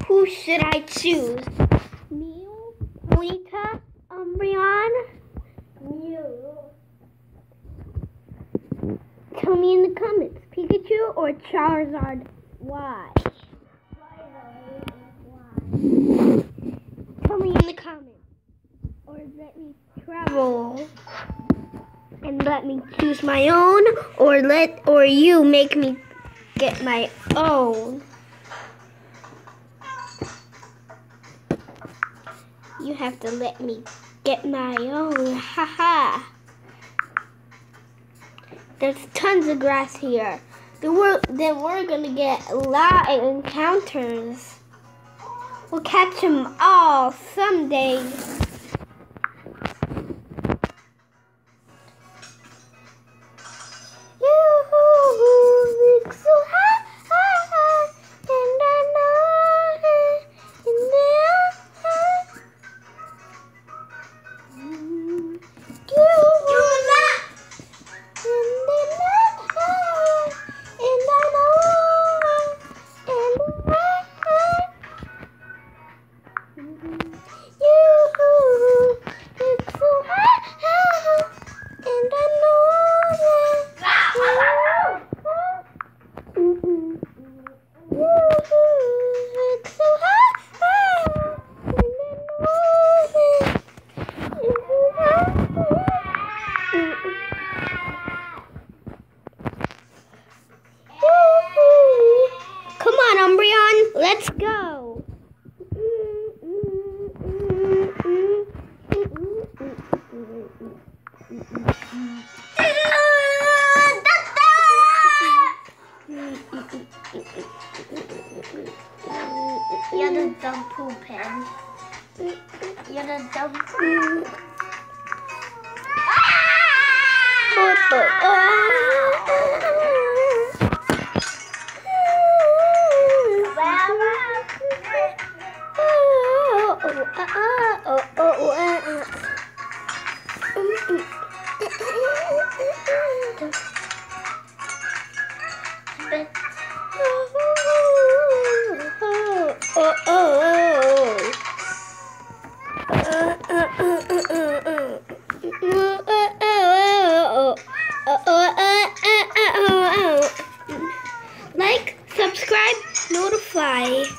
Who should I choose? Mew, Ponyta, Umbreon? Mew. Tell me in the comments, Pikachu or Charizard? Why? Tell me in the comments. Or let me travel and let me choose my own, or you make me get my own. You have to let me get my own. Haha. There's tons of grass here. Then we're gonna get a lot of encounters. We'll catch them all someday. Come on, Umbreon, let's go. You're the dumb poo pen. You're the dumb poo. Like, subscribe, notify.